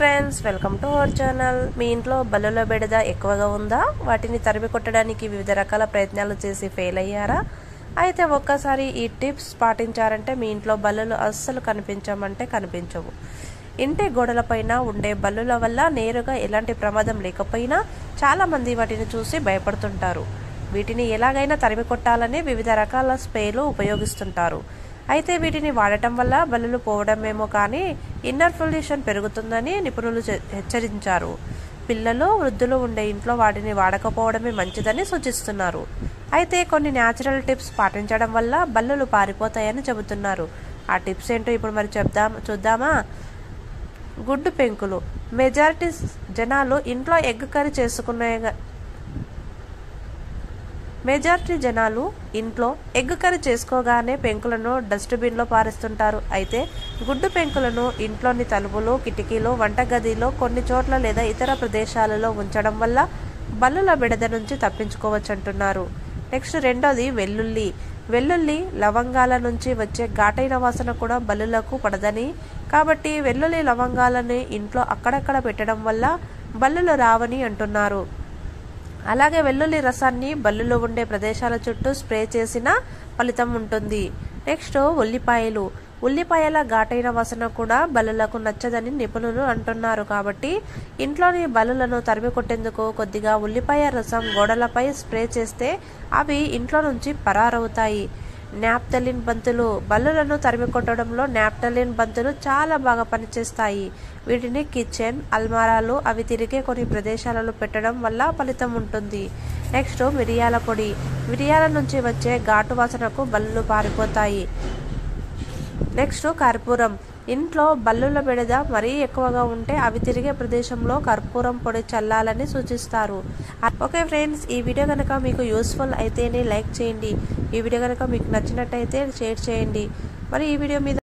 Friends, welcome to our channel. మీ ఇంట్లో బల్లుల బెడద ఎక్కువగా ఉందా? వాటిని తరిమి కొట్టడానికి వివిధ రకాల ప్రయత్నాలు చేసి ఫెయిల్ అయ్యారా? అయితే ఒక్కసారి ఈ టిప్స్ పాటించారంటే మీ ఇంట్లో బల్లులు అస్సలు కనిపించవు. ఇంటి గోడలపైన ఉండే బల్లుల వల్ల నేరుగా ఎలాంటి ప్రమాదం లేకపోయినా చాలా మంది వాటిని చూసి భయపడుతుంటారు. వీటిని ఎలాగైనా తరిమి కొట్టాలని వివిధ రకాల స్ప్రేలు ఉపయోగిస్తుంటారు. అయితే వీటిని వాడటం వల్ల బల్లులు పోవడమేమో కానీ ఇన్నర్ పొల్యూషన్ పెరుగుతుందని నిపుణులు హెచ్చరించారు. పిల్లలు, వృద్ధులు ఉండే ఇంట్లో వాటిని వాడకపోవడమే మంచిదని సూచిస్తున్నారు. అయితే కొన్ని న్యాచురల్ టిప్స్ పాటించడం వల్ల బల్లులు పారిపోతాయని చెబుతున్నారు. ఆ టిప్స్ ఏంటో ఇప్పుడు మరి చూద్దామా? గుడ్డు పెంకులు. మెజారిటీ జనాలు ఇంట్లో ఎగ్ కర్రీ చేసుకోగానే పెంకులను డస్ట్బిన్లో పారేస్తుంటారు. అయితే గుడ్డు పెంకులను ఇంట్లోని తలుపులు, కిటికీలు, వంటగదిలో కొన్ని చోట్ల లేదా ఇతర ప్రదేశాలలో ఉంచడం వల్ల బల్లుల బెడద నుంచి తప్పించుకోవచ్చంటున్నారు. నెక్స్ట్ రెండోది వెల్లుల్లి, లవంగాల నుంచి వచ్చే ఘాటైన వాసన కూడా బల్లులకు పడదని, కాబట్టి వెల్లుల్లి, లవంగాలని ఇంట్లో అక్కడక్కడ పెట్టడం వల్ల బల్లులు రావని అంటున్నారు. అలాగే వెల్లుల్లి రసాన్ని బల్లులు ఉండే ప్రదేశాల చుట్టూ స్ప్రే చేసిన ఫలితం ఉంటుంది. నెక్స్ట్ ఉల్లిపాయల ఘాటైన వాసన కూడా బల్లులకు నచ్చదని నిపుణులు అంటున్నారు. కాబట్టి ఇంట్లోని బల్లులను తరిమి కొట్టేందుకు కొద్దిగా ఉల్లిపాయ రసం గోడలపై స్ప్రే చేస్తే అవి ఇంట్లో నుంచి పరారవుతాయి. నాప్థలిన్ బంతులు. బల్లులను తరిమి కొట్టడంలో నాప్థలిన్ బంతులు చాలా బాగా పనిచేస్తాయి. వీటిని కిచెన్, అల్మారాలు, అవి తిరిగే కొన్ని ప్రదేశాలలో పెట్టడం వల్ల ఫలితం ఉంటుంది. నెక్స్ట్ మిరియాల పొడి. మిరియాల నుంచి వచ్చే ఘాటు వాసనకు బల్లులు పారిపోతాయి. నెక్స్ట్ కర్పూరం. ఇంట్లో బల్లుల బెడద మరీ ఎక్కువగా ఉంటే అవి తిరిగే ప్రదేశంలో కర్పూరం పొడి చల్లాలని సూచిస్తారు. ఓకే ఫ్రెండ్స్, ఈ వీడియో కనుక మీకు యూస్ఫుల్ అయితేనే లైక్ చేయండి. ఈ వీడియో కనుక మీకు నచ్చినట్టయితే షేర్ చేయండి. మరి ఈ వీడియో మీద